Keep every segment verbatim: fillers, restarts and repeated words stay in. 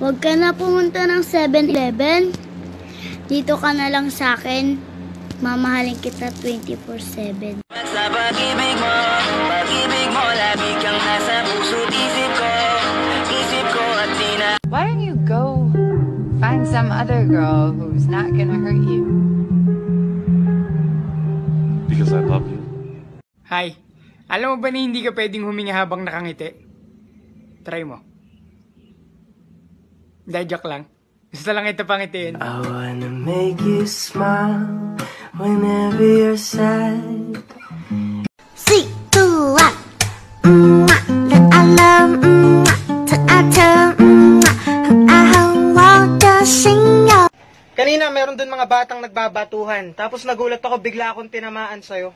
Huwag ka na pumunta ng seven eleven. Dito ka na lang sa akin. Mamahalin kita twenty-four seven. Sa pag-ibig mo, pag-ibig mo, lagi kang nasa puso't isip ko, isip ko at sina. Why don't you go find some other girl who's not gonna hurt you? Because I love you. Hi. Alam mo ba na hindi ka pwedeng huminga habang nakangiti? Try mo. Dahil joke lang. Gusto lang ito pangitiin. I wanna make you smile whenever you're sad. three, two, one. Mwah, that I love. Mwah, to I tell. Mwah, I want to sing you. Kanina meron dun mga batang nagbabatuhan. Tapos nagulat ako, bigla akong tinamaan sa'yo.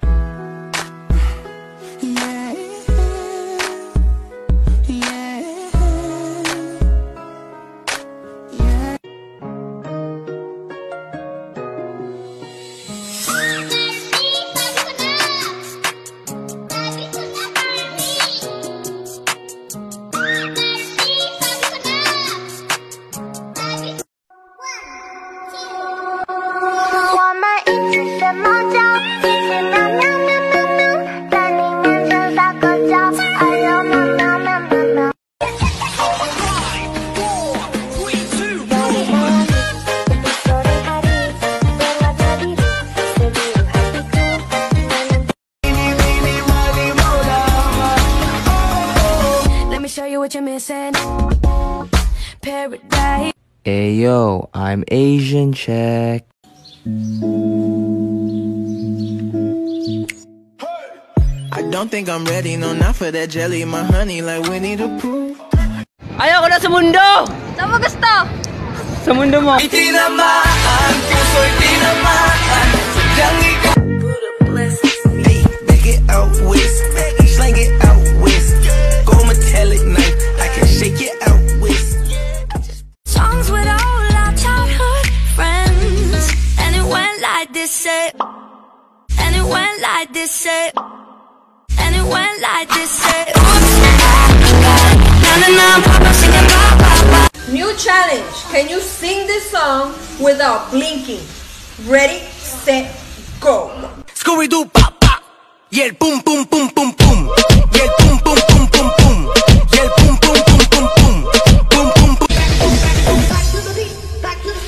Show you what you're missing. Paradise. Hey yo, I'm Asian check. I don't think I'm ready, no, not for that jelly, my honey, like Winnie the Pooh. Ayaw ko na sa mundo! Saan mo gusto? Sa mundo mo! Itinamaan, puso'y tinamaan, sadyang ikaw. Hey, back it out west, slang it out west. Go metallic knife, I can shake it out west. Songs with all our childhood friends, and it went like this, say. And it went like this, say. And it went like this, say. New challenge. Can you sing this song without blinking? Ready, set, go. Scooby-Doo, pop, pop. Yeah, boom, boom, boom, boom, boom. Yeah, boom, boom, boom, boom, boom. Yeah, boom, boom, boom, boom, boom. Boom, boom, boom. Back to the beat, back to the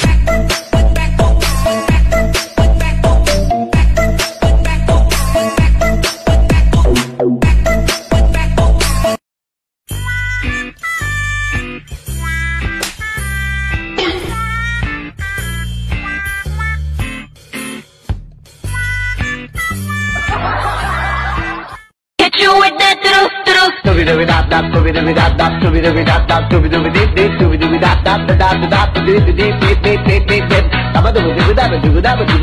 You with that truth, truth. Dooby dooby dop dop, dooby dooby dop dop, dooby dooby dop dop, dooby dooby dip dip, dooby dooby dop dop, dop dop dop, dip dip dip dip dip dip dip dip. Daba dooby dooby dop dooby dop dooby.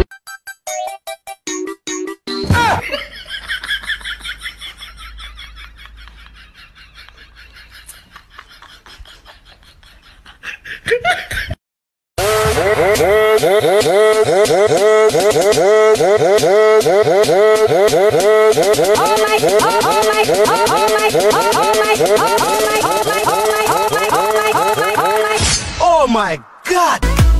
Oh my God!